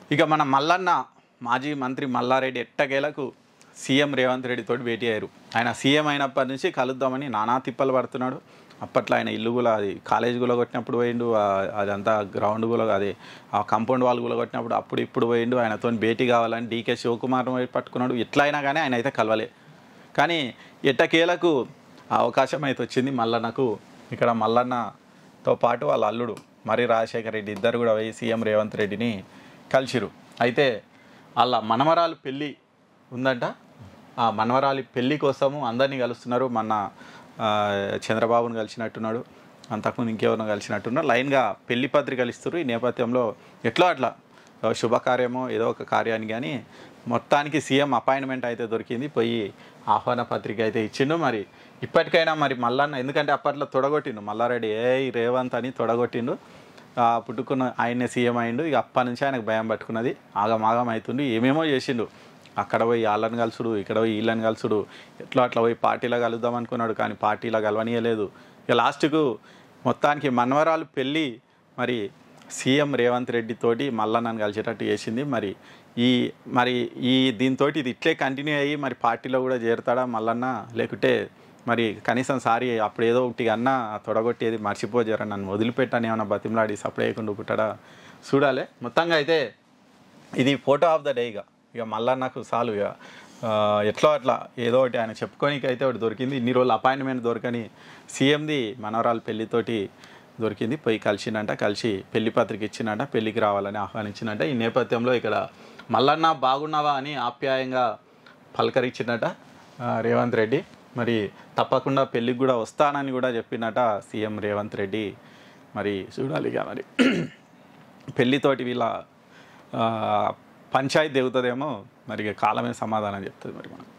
ఇక మన మల్లన్న మాజీ మంత్రి మల్లారెడ్డి ఎట్టకేలకు సీఎం రేవంత్ రెడ్డి తోటి భేటీ అయ్యారు. ఆయన సీఎం అయినప్పటి నుంచి కలుద్దామని నానా తిప్పలు పడుతున్నాడు. అప్పట్లో ఆయన ఇల్లు కూడా అది కాలేజ్ కొట్టినప్పుడు పోయిండు, అదంతా గ్రౌండ్ అది ఆ కాంపౌండ్ వాల్ కొట్టినప్పుడు అప్పుడు ఇప్పుడు పోయిండు. ఆయనతో భేటీ కావాలని డీకే శివకుమార్ పట్టుకున్నాడు. ఎట్లా అయినా కానీ ఆయన అయితే కలవలే. కానీ ఎట్టకేలకు అవకాశం అయితే వచ్చింది మల్లన్నకు. ఇక్కడ మల్లన్నతో పాటు వాళ్ళ అల్లుడు మరి రాజశేఖర రెడ్డి ఇద్దరు కూడా పోయి సీఎం రేవంత్ రెడ్డిని కలిసిరు. అయితే వాళ్ళ మనవరాలు పెళ్ళి ఉందంట. ఆ మనవరాలి పెళ్ళి కోసము అందరినీ కలుస్తున్నారు. మొన్న చంద్రబాబును కలిసినట్టున్నాడు, అంతకుముందు ఇంకెవరినో కలిసినట్టున్నారు. లైన్గా పెళ్లి పత్రికలు ఇస్తారు. ఈ నేపథ్యంలో ఎట్లా అట్లా శుభకార్యమో ఏదో ఒక కార్యాన్ని కానీ మొత్తానికి సీఎం అపాయింట్మెంట్ అయితే దొరికింది. పోయి ఆహ్వాన పత్రిక అయితే ఇచ్చిండు. మరి ఇప్పటికైనా మరి మల్లన్న, ఎందుకంటే అప్పట్లో తొడగొట్టిండు మల్లారెడ్డి, రేవంత్ అని తొడగొట్టిండు. పుట్టుకున్న ఆయన్నే సీఎం అయిండు. ఇక అప్పటి నుంచి ఆయనకు భయం పట్టుకున్నది. ఆగమాగం అవుతుండు, ఏమేమో చేసిండు. అక్కడ పోయి వాళ్ళని కలుసుడు, ఇక్కడ పోయి వీళ్ళని కలుసుడు, ఎట్లా అట్లా పోయి పార్టీలో కలుద్దాం అనుకున్నాడు, కానీ పార్టీలో కలవనీయలేదు. ఇక లాస్ట్కు మొత్తానికి మనవరాలు పెళ్ళి మరి సీఎం రేవంత్ రెడ్డి తోటి మల్లన్నను కలిసేటట్టు చేసింది. మరి ఈ దీంతో ఇది ఇట్లే కంటిన్యూ అయ్యి మరి పార్టీలో కూడా చేరుతాడా మల్లన్న, లేకుంటే మరి కనీసం సారి అప్పుడు ఏదో ఒకటి అన్నా తొడగొట్టేది మర్చిపోజారా, నన్ను వదిలిపెట్టాను ఏమన్నా బతిమలాడి సప్లై చేయకుండా పుట్టాడా చూడాలి. మొత్తంగా అయితే ఇది ఫోటో ఆఫ్ ద డే. ఇక మల్లన్నకు చాలు, ఇక ఎట్లా అట్లా ఏదో ఒకటి ఆయన చెప్పుకోనికి అయితే ఒకటి దొరికింది. ఇన్ని రోజులు అపాయింట్మెంట్ దొరకని సీఎంది మనవరాలు పెళ్ళితోటి దొరికింది. పోయి కలిసిండంట, కలిసి పెళ్లి పత్రిక ఇచ్చిందంట, పెళ్ళికి రావాలని ఆహ్వానించిందంట. ఈ నేపథ్యంలో ఇక్కడ మల్లన్న బాగున్నావా అని ఆప్యాయంగా పలకరించిందట రేవంత్ రెడ్డి. మరి తప్పకుండా పెళ్ళికి కూడా వస్తానని కూడా చెప్పిందట సీఎం రేవంత్ రెడ్డి. మరి చూడాలిగా మరి పెళ్ళితోటి వీళ్ళ పంచాయతీ దిగుతుందేమో, మరి కాలమే సమాధానం చెప్తుంది మరి మనం.